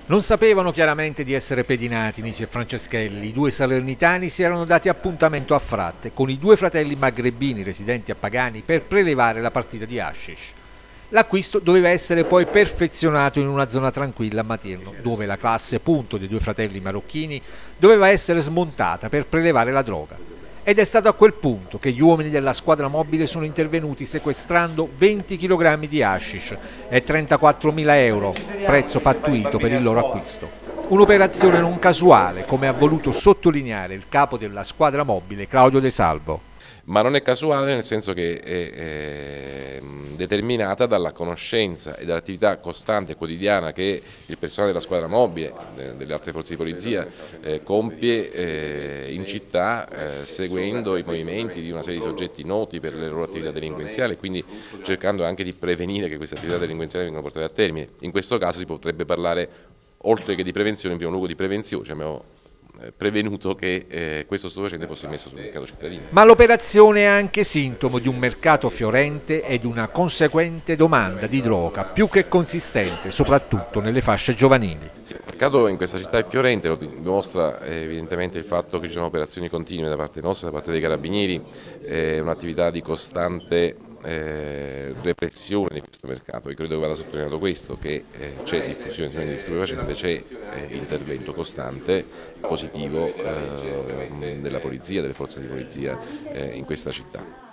Non sapevano chiaramente di essere pedinati Nisi e Franceschelli, i due salernitani si erano dati appuntamento a Fratte con i due fratelli magrebini residenti a Pagani per prelevare la partita di hashish. L'acquisto doveva essere poi perfezionato in una zona tranquilla a Matirno, dove la classe punto dei due fratelli marocchini doveva essere smontata per prelevare la droga. Ed è stato a quel punto che gli uomini della squadra mobile sono intervenuti sequestrando 20 kg di hashish e 34.000 euro, prezzo pattuito per il loro acquisto. Un'operazione non casuale, come ha voluto sottolineare il capo della squadra mobile Claudio De Salvo. Ma non è casuale, nel senso che è determinata dalla conoscenza e dall'attività costante e quotidiana che il personale della squadra mobile, delle altre forze di polizia, compie in città, seguendo i movimenti di una serie di soggetti noti per le loro attività delinquenziali, quindi cercando anche di prevenire che queste attività delinquenziali vengano portate a termine. In questo caso si potrebbe parlare, oltre che di prevenzione, in primo luogo di prevenzione, cioè abbiamo prevenuto che questo stupefacente fosse messo sul mercato cittadino. Ma l'operazione è anche sintomo di un mercato fiorente e di una conseguente domanda di droga più che consistente, soprattutto nelle fasce giovanili. Sì, il mercato in questa città è fiorente, lo dimostra evidentemente il fatto che ci sono operazioni continue da parte nostra, da parte dei carabinieri, un'attività di costante repressione di questo mercato. Io credo che vada sottolineato questo, che c'è diffusione di stupefacenti, c'è intervento costante, positivo della polizia, delle forze di polizia in questa città.